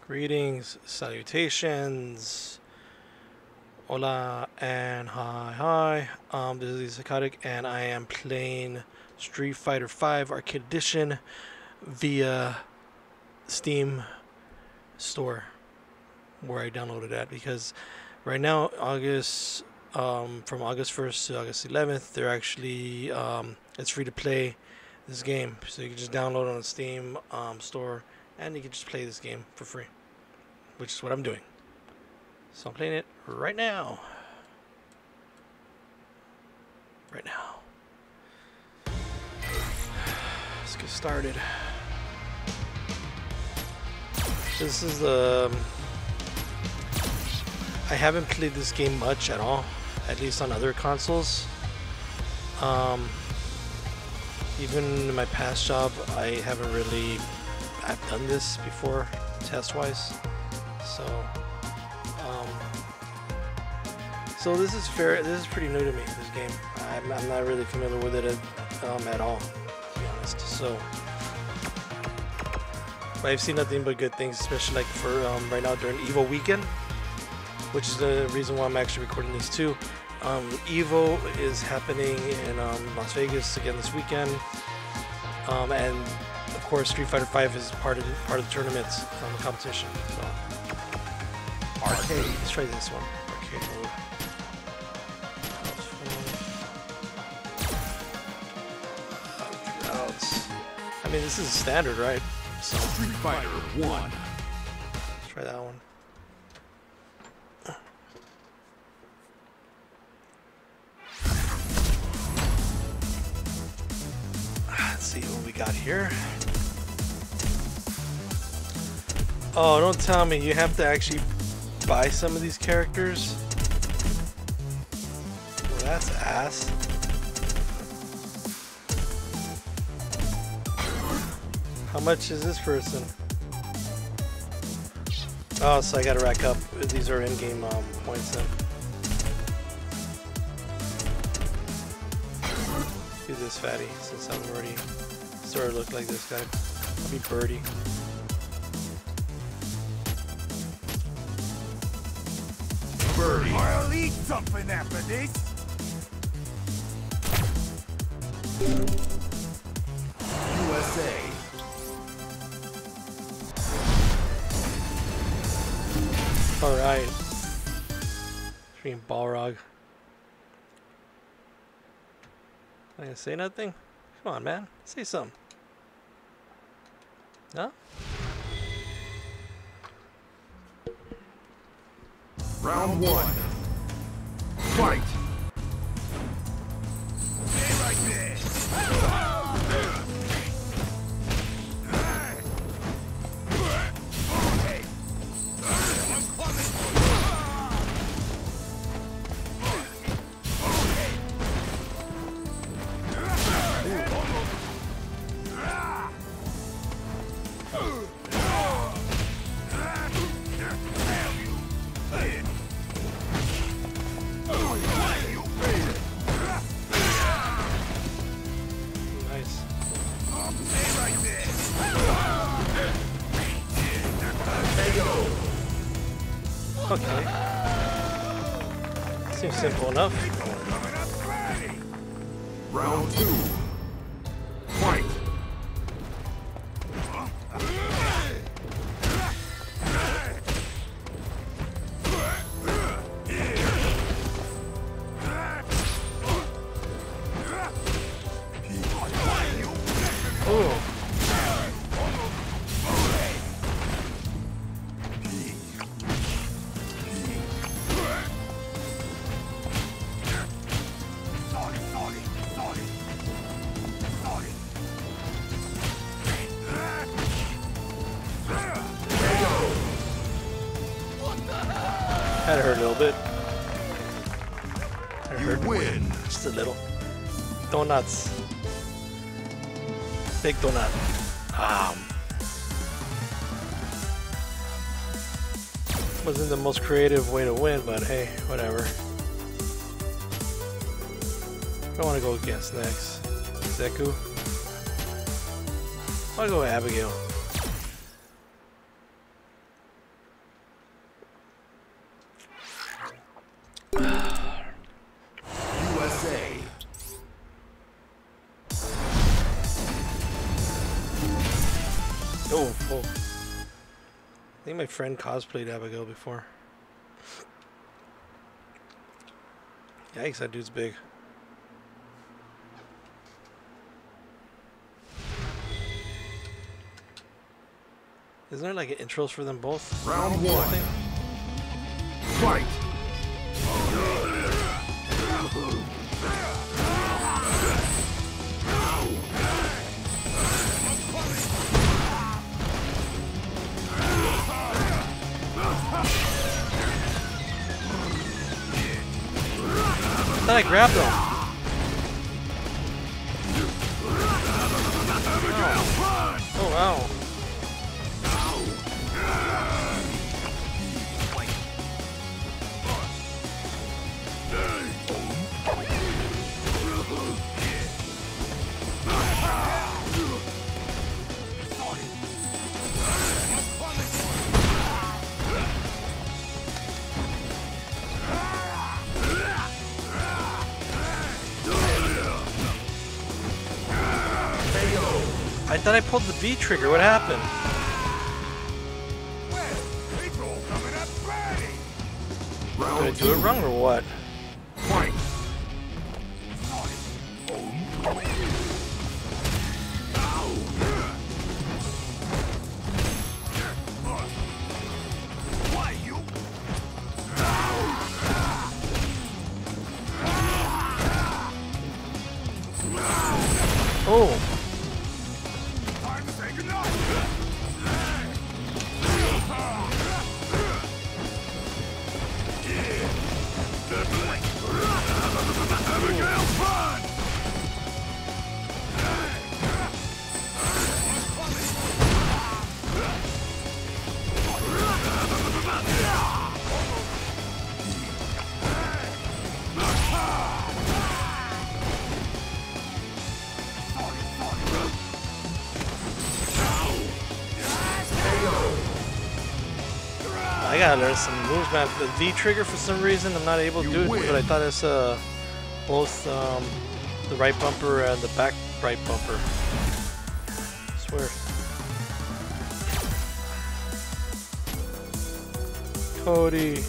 Greetings, salutations, hola, and hi. This is SycoTik, and I am playing Street Fighter V Arcade Edition via Steam store, where I downloaded that, because right now, from August 1st to August 11th, they're actually it's free to play this game, so you can just download it on the Steam store, and you can just play this game for free, which is what I'm doing. So I'm playing it right now. Let's get started. This is the... I haven't played this game much at all, at least on other consoles. Even in my past job, I haven't really... I've done this before, test-wise. So this is fair. This is pretty new to me, this game. I'm not really familiar with it at all, to be honest. So, but I've seen nothing but good things, especially like for right now during Evo weekend, which is the reason why I'm actually recording these too. Evo is happening in Las Vegas again this weekend, and of course Street Fighter V is part of the tournaments, the competition. So, arcade. Let's try this one. Arcade mode. I mean, this is standard, right? So, Street Fighter 1. Let's try that one. Let's see what we got here. Oh, don't tell me you have to actually buy some of these characters. Well, that's ass. How much is this person? Oh, so I gotta rack up. These are in-game points then. Do this fatty, since I'm already started to look like this guy. I'll be Birdie. Birdie. I'll eat something after this. USA. Alright. Freaking Balrog. Can I say nothing? Come on, man. Say something. No? Round 1. Fight. Stay right there. Okay. Seems simple enough. Round 2. Fight. Ooh. That hurt a little bit. That You hurt. win. Just a little. Donuts. Big donut. Wasn't the most creative way to win, but hey, whatever. I want to go against next. Syco. I'll go with Abigail. Oh, oh. I think my friend cosplayed Abigail before. Yikes, that dude's big. Isn't there like intros for them both? Round 1. Fight! I thought I grabbed him. Oh, wow. I thought I pulled the V trigger. What happened? Did I do it wrong or what? Fight! Oh. I gotta learn some moves, man. The V trigger, for some reason, I'm not able to do it, but I thought it's both the right bumper and the back right bumper. I swear. Cody.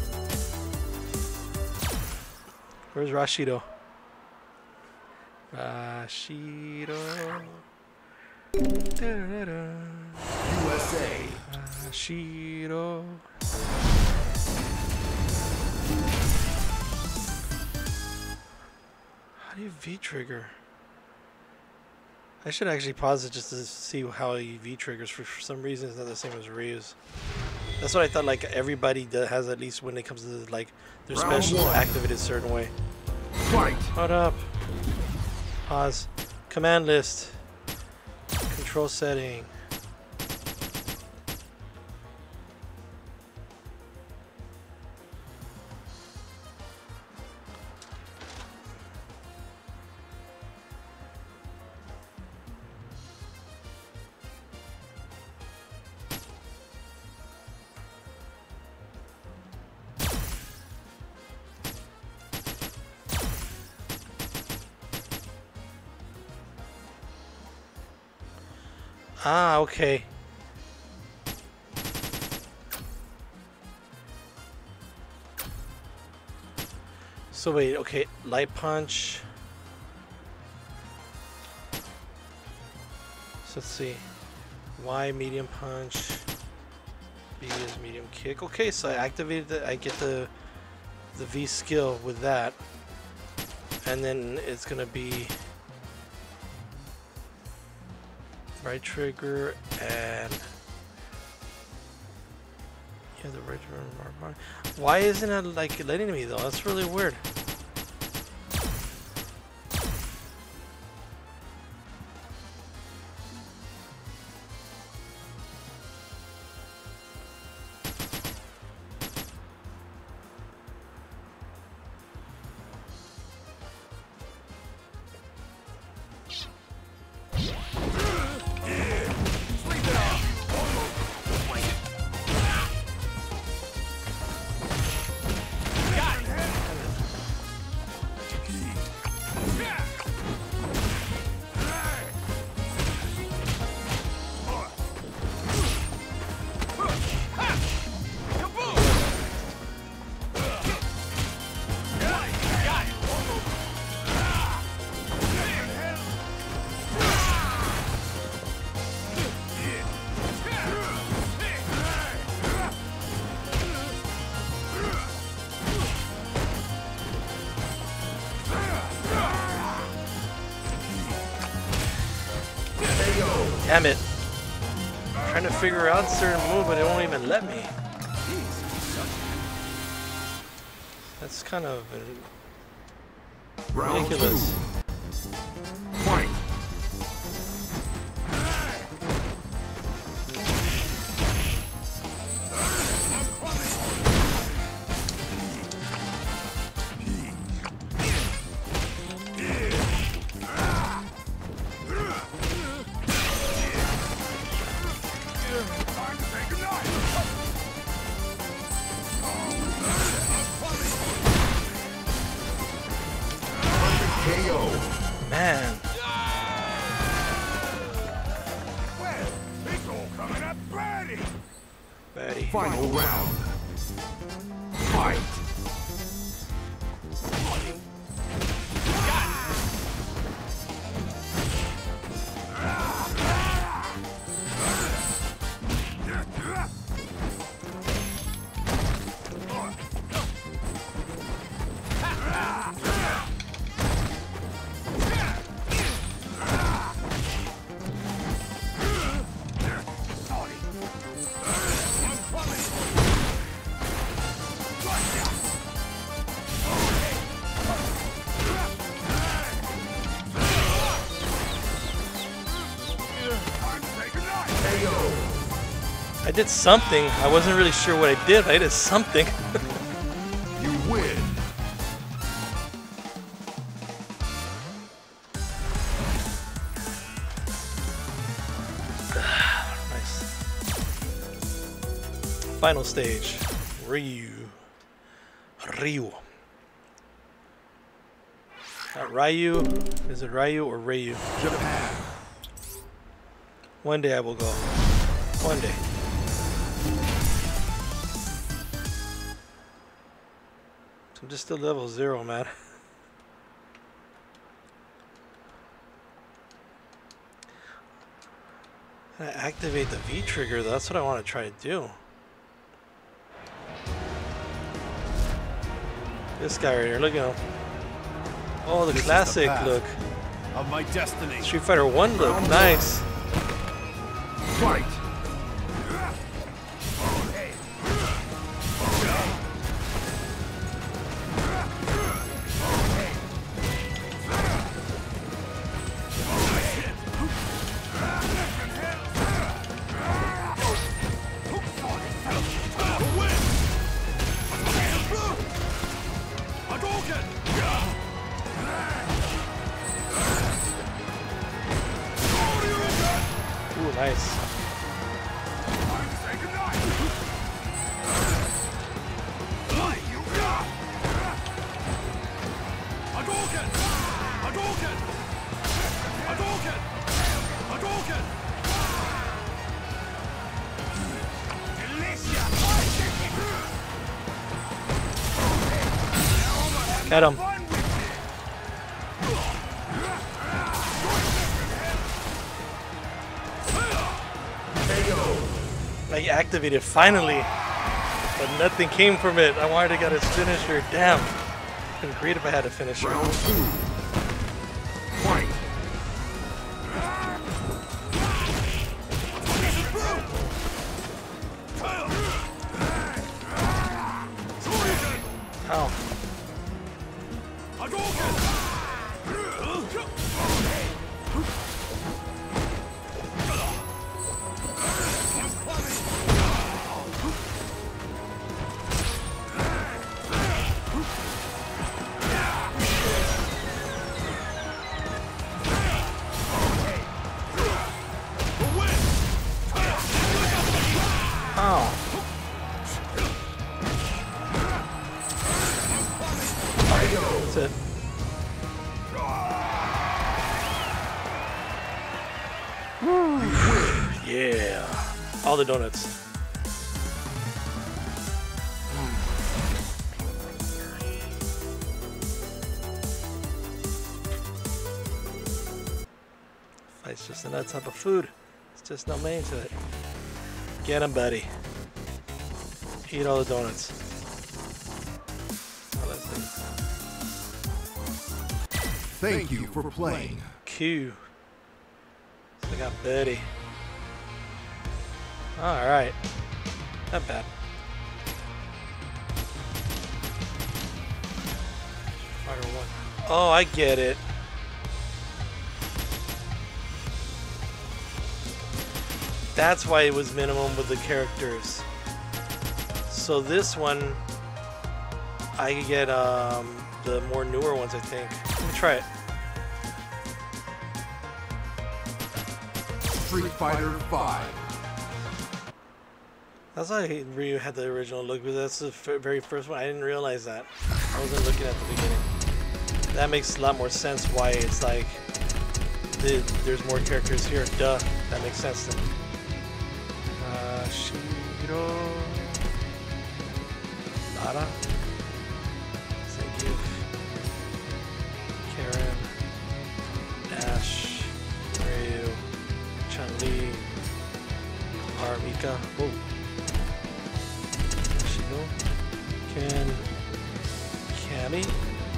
Where's Rashidoooo? Rashidoooo. USA. Rashidoooo. How do you V trigger? I should actually pause it just to see how he V triggers. For some reason, it's not the same as Ryu's. That's what I thought. Like everybody that has, at least when it comes to like their specials activated a certain way. Fight! Hold up. Pause. Command list. Control setting. Ah, okay. So wait, okay, light punch. So let's see. Y medium punch. B is medium kick. Okay, so I activated the, I get the V skill with that. And then it's gonna be right trigger and yeah, the right trigger. Why isn't it like letting me though? That's really weird. Damn it. I'm trying to figure out a certain move, but it won't even let me. That's kind of ridiculous. Fight! KO. Man. Well, it's all coming up Birdie. Birdie. Final round. Fight! I did something. I wasn't really sure what I did, but I did something. You win. Nice. Final stage. Ryu. Not Ryu. Is it Ryu or Ryu? Japan. One day I will go. One day. I'm just still level 0, man. I activate the V trigger, though. That's what I want to try to do. This guy right here, look at him. Oh, the This is the classic path look. of my destiny. Street Fighter 1 look, nice. Fight! Ooh, nice. Get him. I activated finally, but nothing came from it. I wanted to get his finisher. Damn. It'd been great if I had a finisher. Round 2. Fight! Ow. Ow. That's it. Yeah. All the donuts. Fight's just another type of food. It's just no main to it. Get him, buddy. Eat all the donuts. Oh, that's it. Thank you for playing. Q. So I got Birdie. Alright. Not bad. Fighter 1. Oh, I get it. That's why it was minimum with the characters. So this one, I could get the more newer ones, I think. Let me try it. Street Fighter 5. That's why Ryu had the original look, but that's the very first one. I didn't realize that. I wasn't looking at the beginning. That makes a lot more sense why it's like there's more characters here. Duh. That makes sense then. Shiro. Nara. Zangief. Karen. Ash. Ryu. Chun-Li. Armika. Whoa. Ken, Cammy,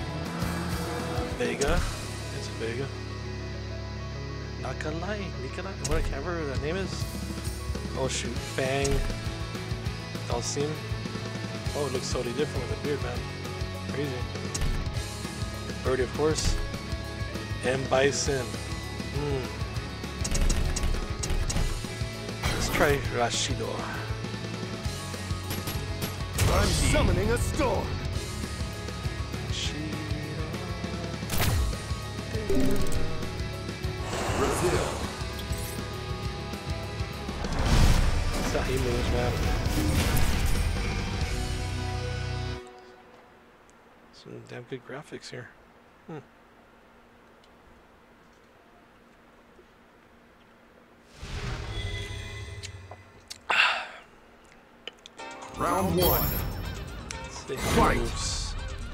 Vega, it's Vega, Nikolai, what I can't remember what that name is. Oh shoot, Fang, Dalsim. Oh, it looks totally different with a beard, man. Crazy. Birdie, of course. M. Bison. Let's try Rashidoooo. I'm summoning a storm. Brazil. That's how he moves, man. Some damn good graphics here. Round 1. Let's see how Fight. he moves.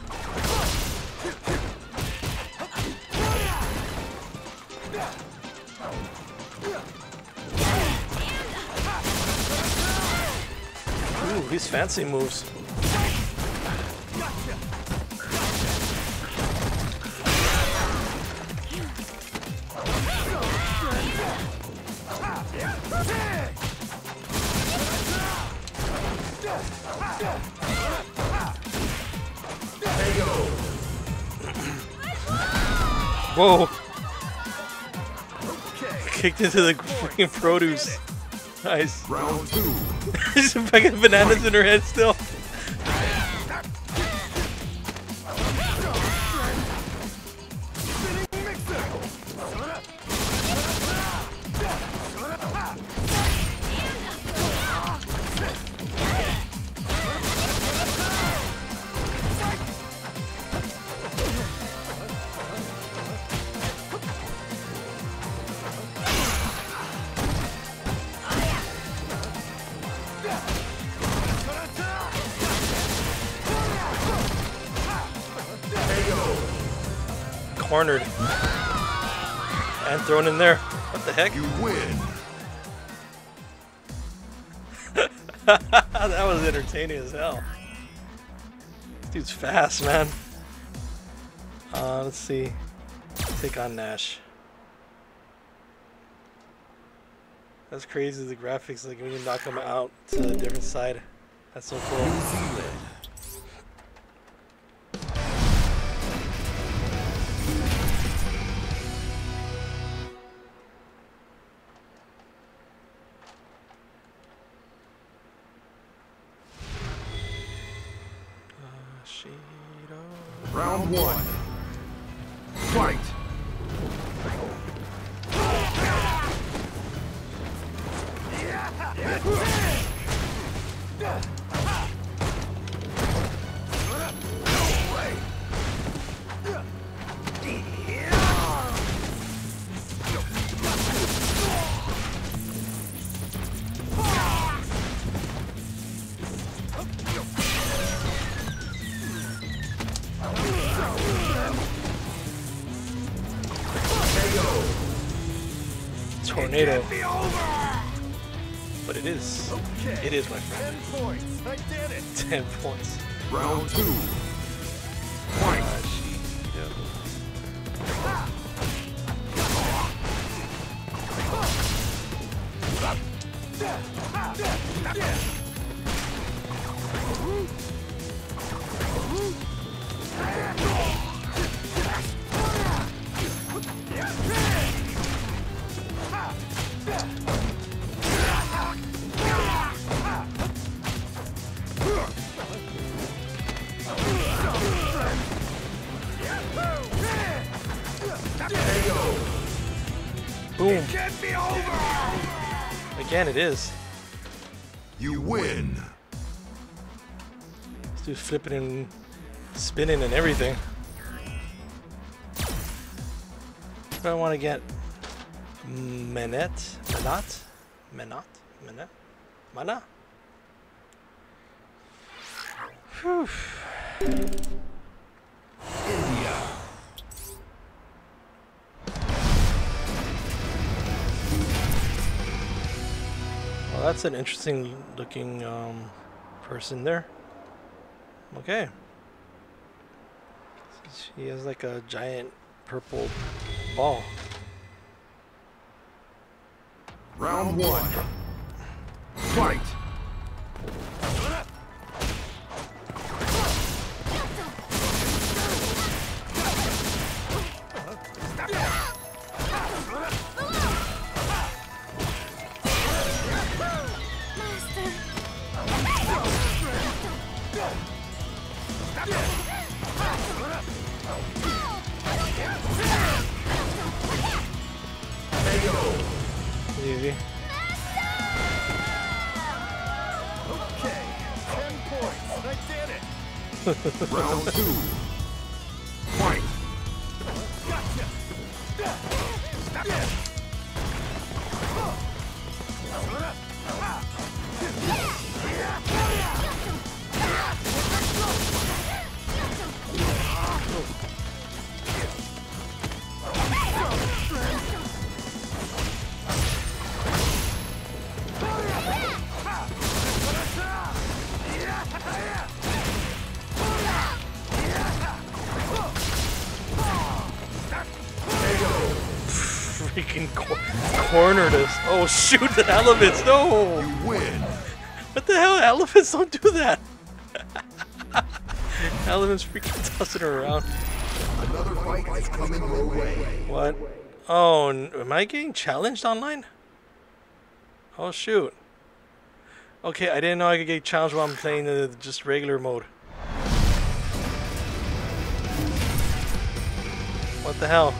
Ooh, these fancy moves. Whoa! Kicked into the freaking produce. Nice. Round 2. She's fucking bananas in her head still. Cornered and thrown in there. What the heck? You win. That was entertaining as hell. Dude's fast, man. Let's see. Take on Nash. That's crazy. The graphics, like when you knock him out to a different side. That's so cool. New Zealand. Round 1. Fight. Tornado. But it is. Okay. It is, my friend. 10 points. I did it. 10 points. Round 2. Fight. Boom. Get me over! Again, it is. You win. This dude's flipping and spinning and everything. What do I want to get? Mana? Whew. India. Well, that's an interesting looking person there. Okay. She has like a giant purple ball. Round one. Fight. Easy. Okay, 10 points. I did it. Round two. Fight. Freaking cornered us. Oh shoot, the elephants, no! You win. What the hell? Elephants don't do that. Elephants freaking tossing her around. Another fight is coming your way. What? Oh, am I getting challenged online? Oh shoot. Okay, I didn't know I could get challenged while I'm playing the just regular mode. What the hell?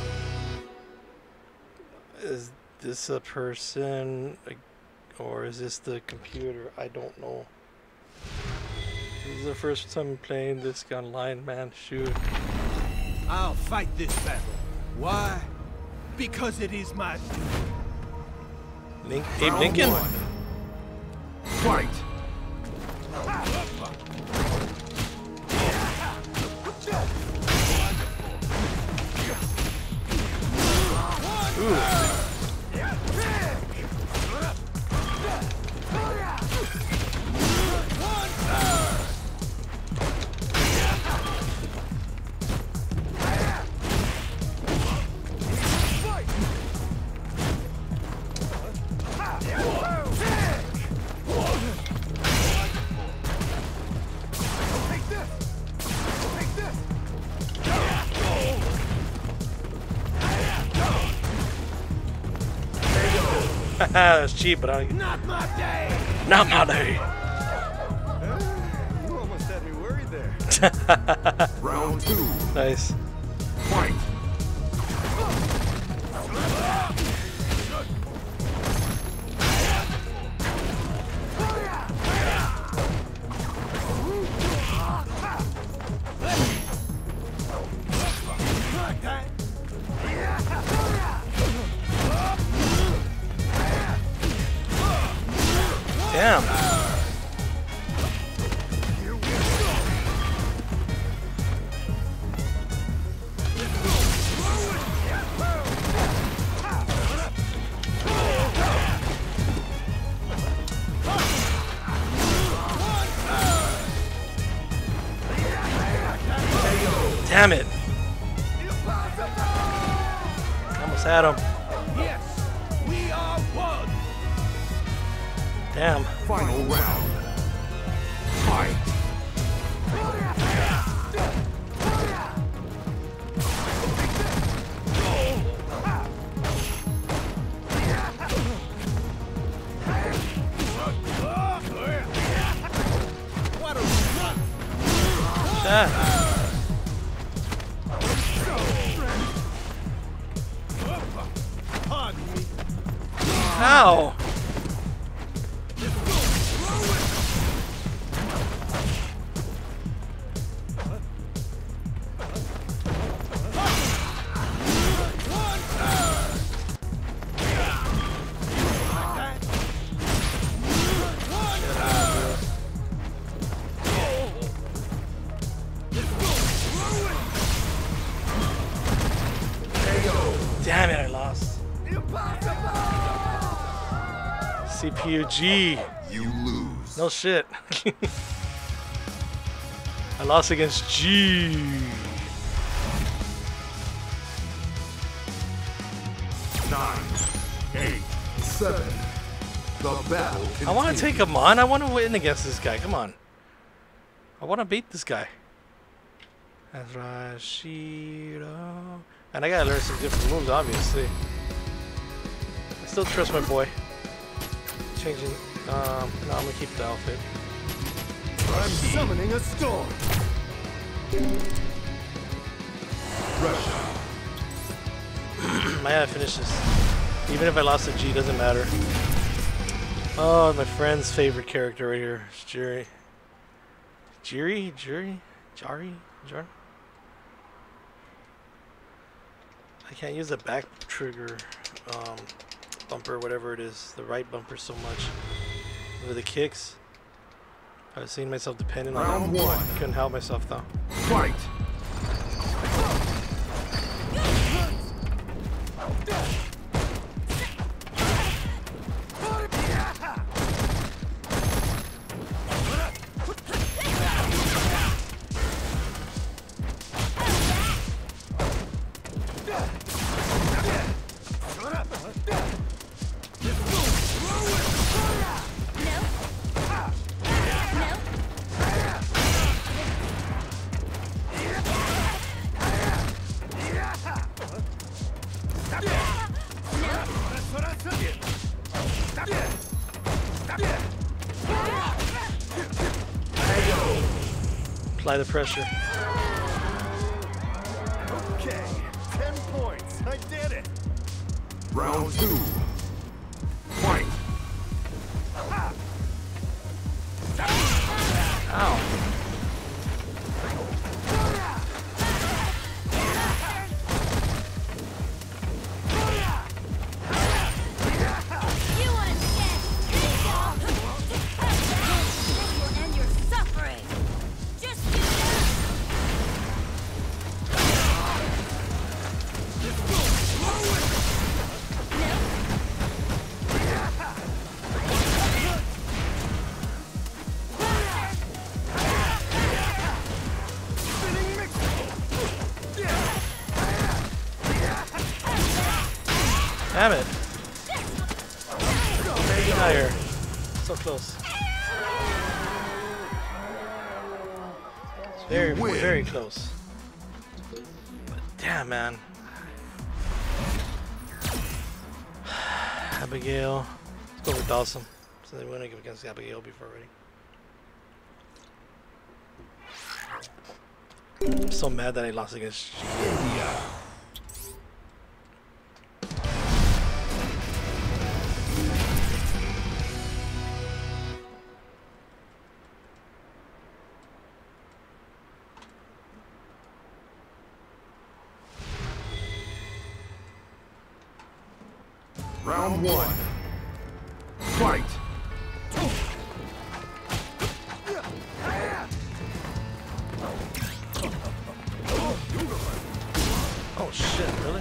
Is this a person or is this the computer? I don't know. This is the first time playing this online, man. Shoot. I'll fight this battle. Why? Because it is my duty. Abe Round Lincoln? one. Fight. Ooh. That's cheap, but I. Not my day! Not my day. You almost had me worried there. Round two. Nice. Fight. Damn. Damn it. Almost had him. Yes, we are one. Damn. Final round. Fight. What a run! Shit. Ow! Damn it, I lost. CPU G. You lose. No shit. I lost against G. 9, 8, 7. The battle continues. I want to take him on. I want to win against this guy. Come on. I want to beat this guy. That's Rashidoooo. And I gotta learn some different moves, obviously. I still trust my boy. Changing. No, I'm gonna keep the outfit. I'm summoning a storm. Russia. I gotta finish this. Even if I lost to G, doesn't matter. Oh, my friend's favorite character right here. It's Jiri. Jari? I can't use the back trigger bumper, whatever it is, the right bumper so much. With the kicks, I've seen myself dependent on Round it. 1. Couldn't help myself though. Fight. Apply the pressure. Okay, 10 points. I did it. Round 2. Fight. Ow. You want to get this will end your suffering. Just do that. Damn it. Very higher. So close. Very, win. very close. But damn, man. Abigail. Let's go with Dawson. So they went against Abigail before already. I'm so mad that I lost against G. Round 1. Fight. Oh shit, really?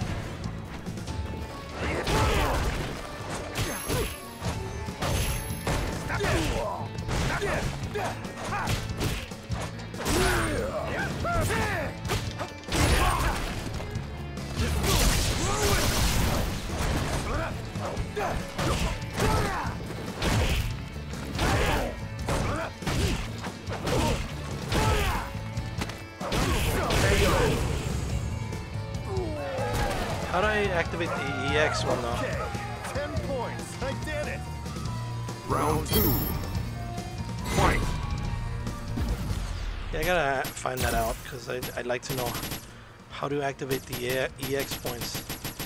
How do I activate the EX one though? Okay, 10 points. I did it. Round 2. Fight. Yeah, I gotta find that out because I'd like to know how to activate the EX points.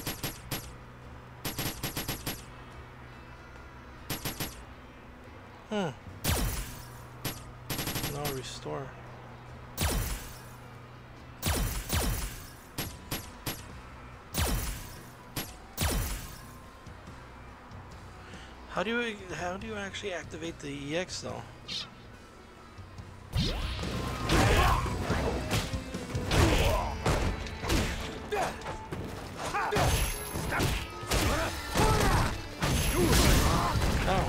No, restore. How do you actually activate the EX though? Oh.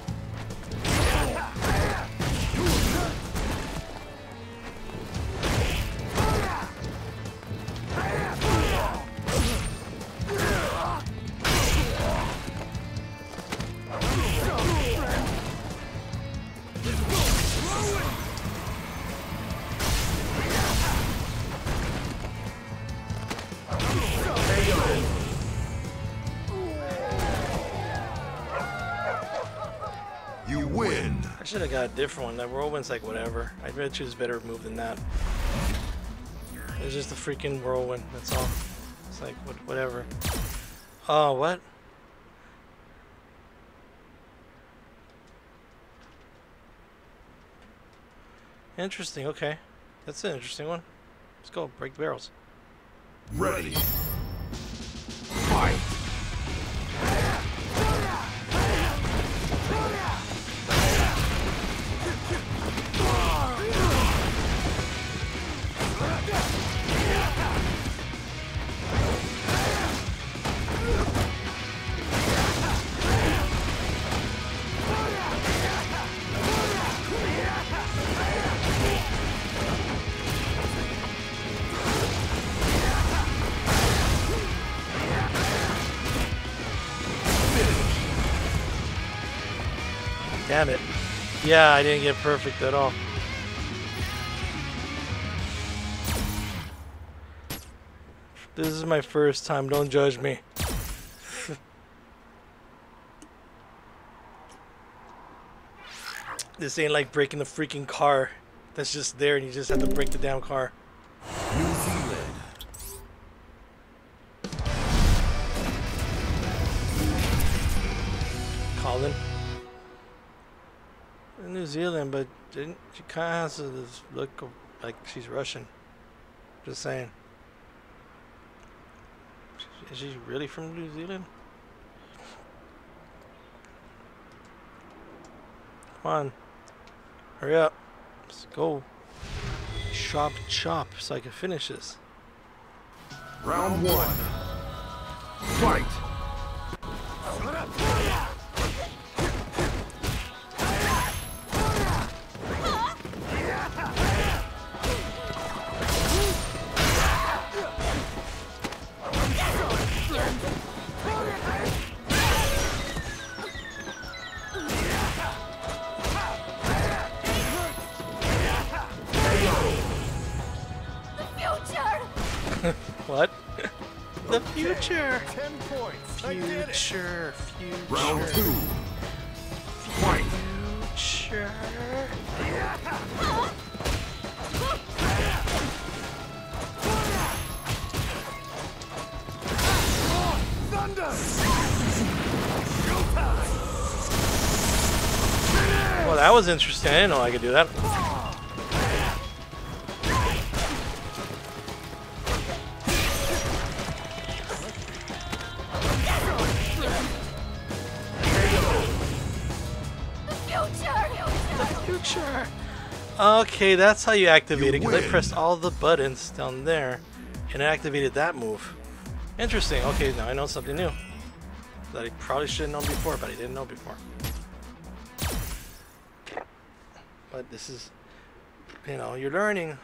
You win. I should have got a different one. That whirlwind's like whatever. I'd rather choose a better move than that. It's just a freaking whirlwind. That's all. It's like whatever. Oh, what? Interesting. Okay, that's an interesting one. Let's go break the barrels. Ready. Fight. Damn it. Yeah, I didn't get perfect at all. This is my first time. Don't judge me. This ain't like breaking the freaking car that's just there and you just have to break the damn car. New Zealand. Colin. New Zealand, but she kind of has this look of, like she's Russian. Just saying. Is she really from New Zealand? Come on. Hurry up. Let's go. Chop chop so I can finish this. Round one. Fight. What? The future. 10 points. I did it. Future. Round two. Fight. Future. Thunder. Well, that was interesting. I didn't know I could do that. Future. Okay, that's how you activate it, because I win. pressed all the buttons down there and it activated that move. Interesting. Okay, now I know something new that I probably should have known before, but I didn't know before. But this is, you know, you're learning.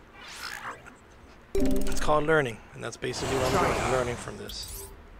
It's called learning, and that's basically what I'm doing, learning from this.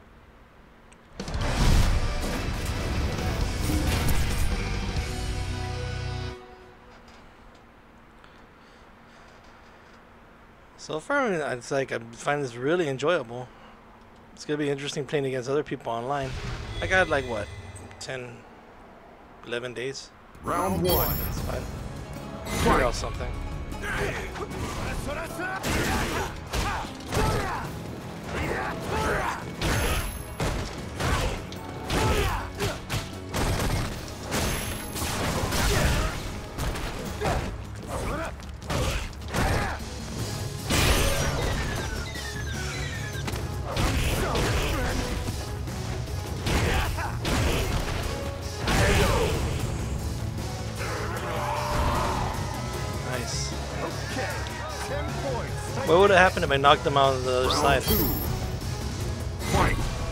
So far, it's like I find this really enjoyable. It's gonna be interesting playing against other people online. I got like what, 10, 11 days. Round one. It's fine. Figure out something. Nice. Okay, 10 points. What would have happened if I knocked him out on the other Round side? 2. Fight.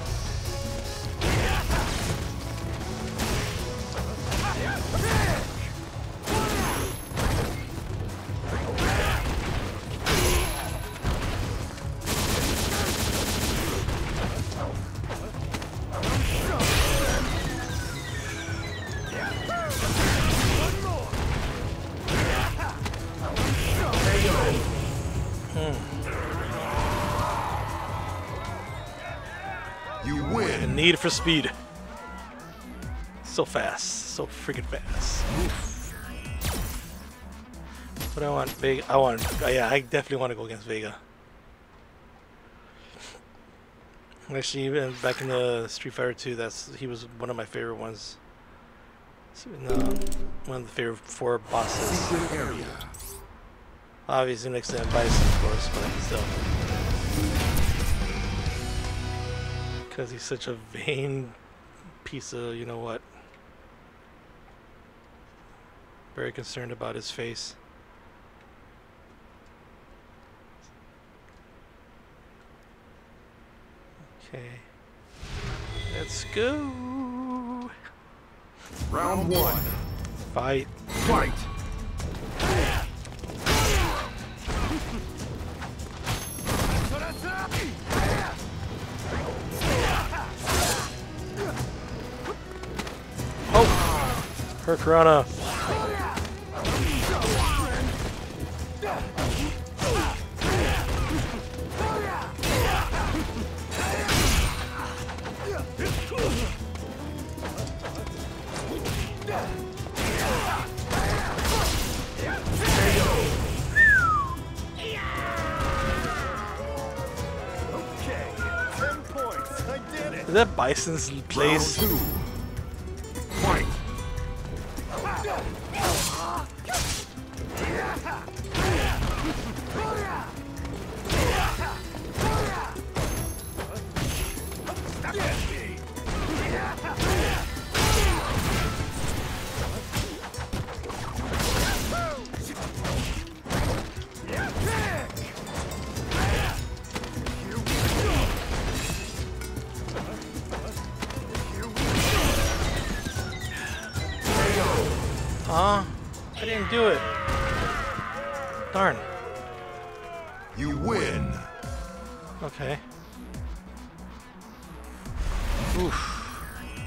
You win. Need for speed. So fast. So freaking fast. What do I want? Vega. I want. Yeah, I definitely want to go against Vega. Actually, even back in the Street Fighter 2, he was one of my favorite ones. One of the favorite 4 bosses. Secret area. Obviously next to Bison, of course, but still. Because he's such a vain piece of, you know what. Very concerned about his face. Okay. Let's go. Round 1. Fight. Fight. Oh! Hurricanrana. Okay, 10 points. I did it. Is that Bison's place? Round 2. Fight. Huh? I didn't do it. Darn. You win. Okay. Oof.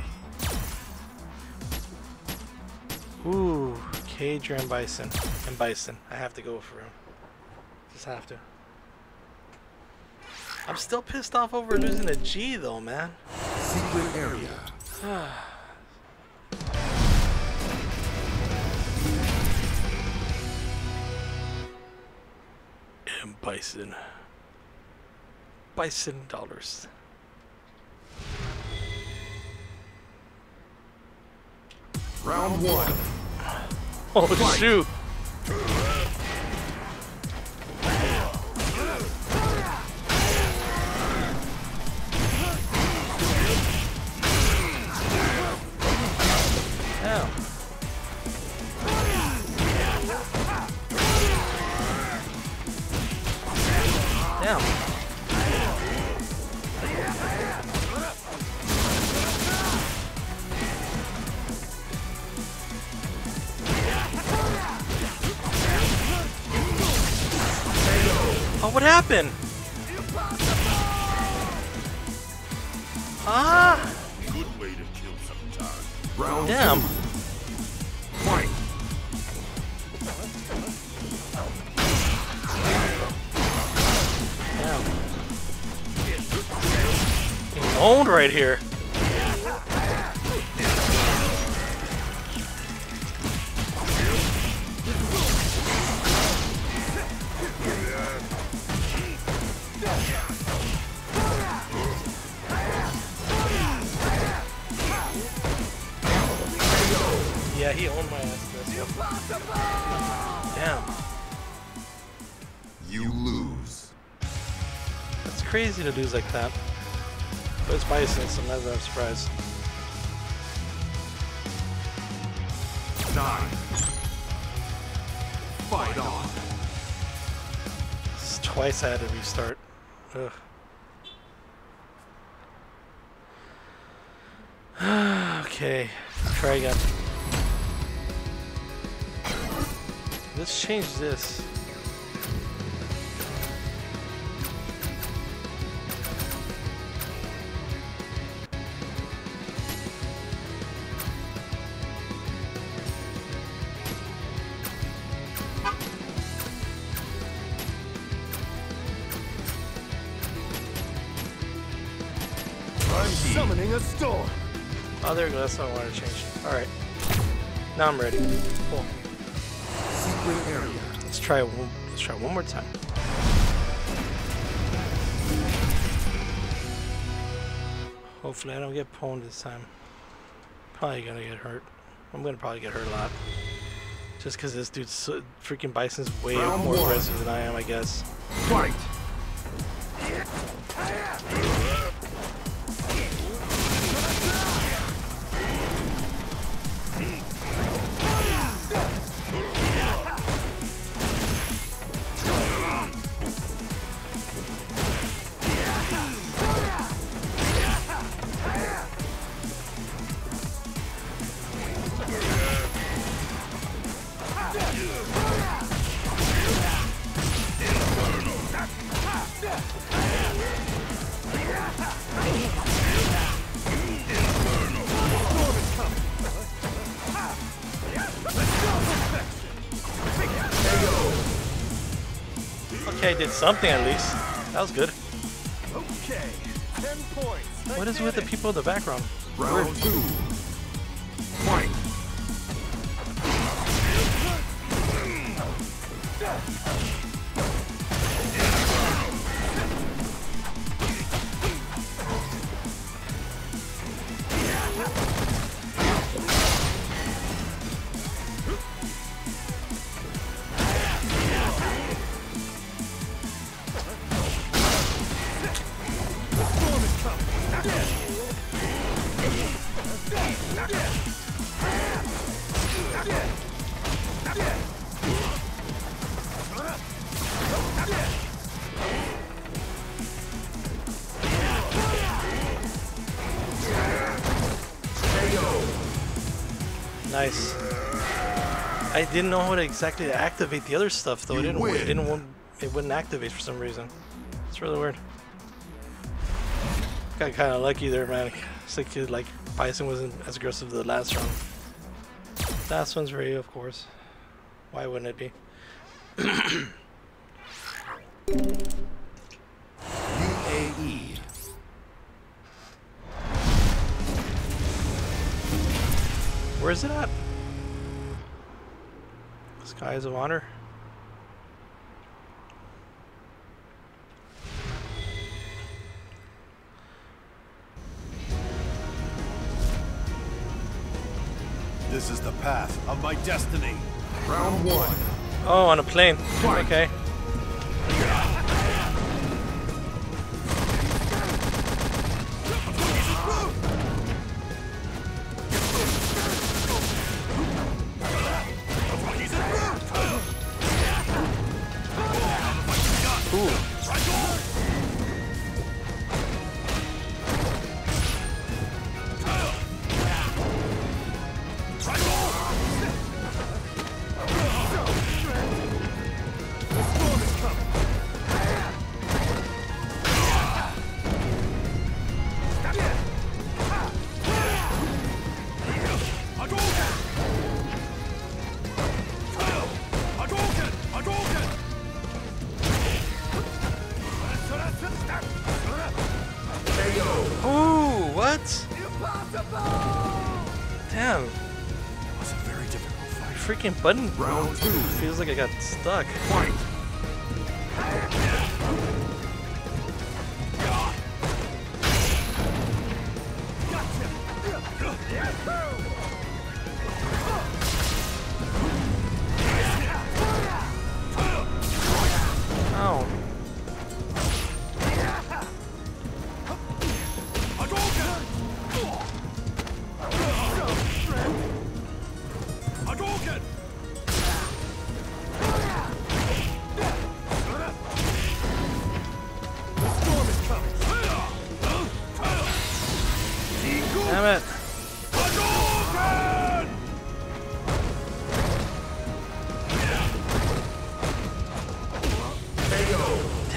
Ooh. Cage and Bison. And Bison. I have to go for him. Just have to. I'm still pissed off over losing a G though, man. Secret area. And Bison. Bison dollars. Round 1. Oh Fight. shoot! Ow. Damn. Oh, what happened? Ah! Good way to kill some time. Round Damn. 2. Fight. Damn. Getting owned right here. Damn. You lose. That's crazy to lose like that. But it's Bison, so I'm never surprised. 9. Fight on. This is twice I had to restart. Ugh. Okay, try again. Let's change this. I'm summoning a storm. Oh, there we go. That's what I wanted to change. All right. Now I'm ready. Cool. Secret area. Let's try one more time. Hopefully I don't get pwned this time. Probably gonna get hurt. I'm gonna probably get hurt a lot. Just because this dude's so, freaking Bison's way Round more 1. aggressive than I am, I guess. Fight. Okay, I did something at least. That was good. Okay, 10 points. What is with the people in the background? Round 2. Fight. Nice. I didn't know how to exactly activate the other stuff though. You win. It wouldn't activate for some reason. It's really weird. Got kind of lucky there, man. It's like Bison wasn't as aggressive the last round. Last one's Ray, of course. Why wouldn't it be? UAE. Where is it at? Skies of Honor. This is the path of my destiny. Round 1. Oh, on a plane. Okay. Ooh, what? Damn. It was a very difficult fight. Freaking button Round 2. feels like I got stuck. Fight.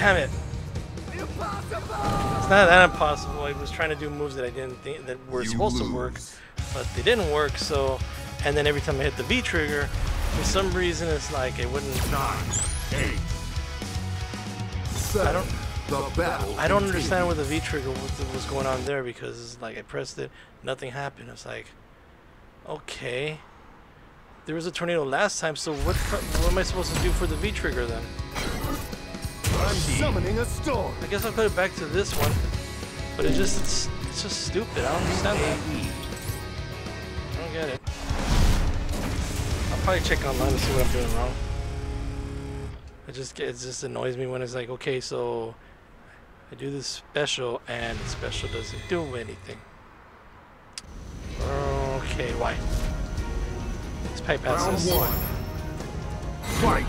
Damn it. It's not that impossible. I was trying to do moves that I didn't think that were supposed to work, but they didn't work. So, and then every time I hit the V trigger, for some reason it's like it wouldn't. 9, 8, 7. I don't understand what the V trigger was going on there, because it's like I pressed it, nothing happened. It's like, okay, there was a tornado last time, so what am I supposed to do for the V trigger then? I'm summoning a storm. I guess I'll put it back to this one, but it's just stupid. I don't understand that. I don't get it. I'll probably check online to see what I'm doing wrong. It just annoys me when it's like, okay, so I do this special and the special doesn't do anything. Okay, why? Let's pipe past Round this. 1. Fight.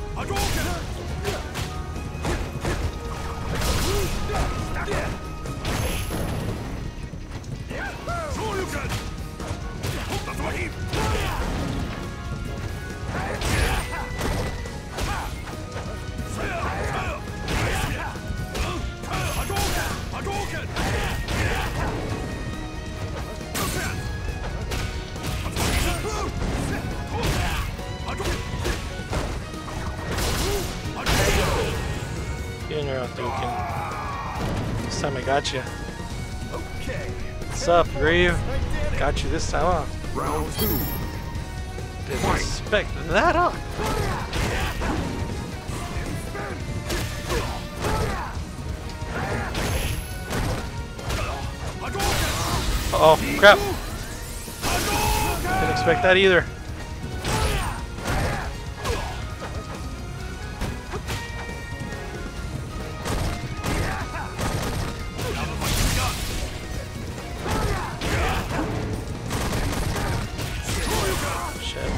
Get in there, Dukin. This time I got you. Okay. What's up, Grave? Got you this time, huh? Round 2. Didn't expect that, huh? Uh oh, crap. Didn't expect that either. Shit.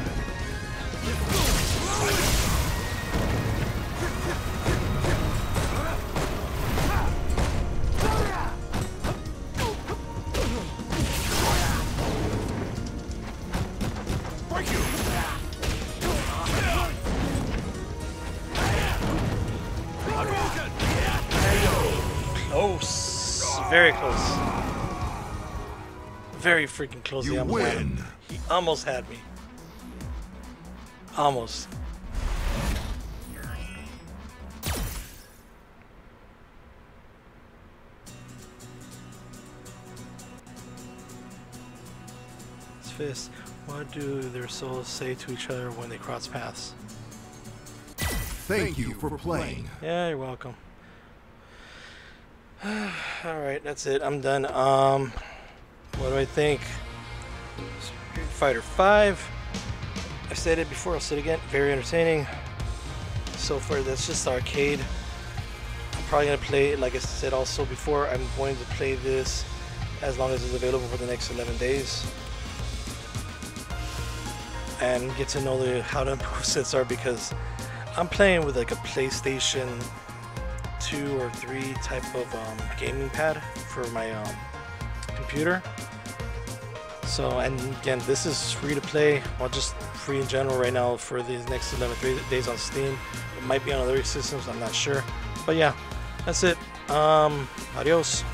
Close. Very close. Very freaking close. You win. He almost had me. Almost. Fist. What do their souls say to each other when they cross paths? Thank you for playing. Yeah, you're welcome. Alright, that's it. I'm done. What do I think? Street Fighter 5. I said it before, I'll say it again. Very entertaining. So far, that's just arcade. I'm probably going to play it, like I said also before, I'm going to play this as long as it's available for the next 11 days. And get to know how the movesets are, because I'm playing with like a PlayStation 2 or 3 type of gaming pad for my computer. So, and again, this is free to play, or just free in general right now for these next 11 days on Steam. It might be on other systems, I'm not sure. But yeah, that's it. Adios.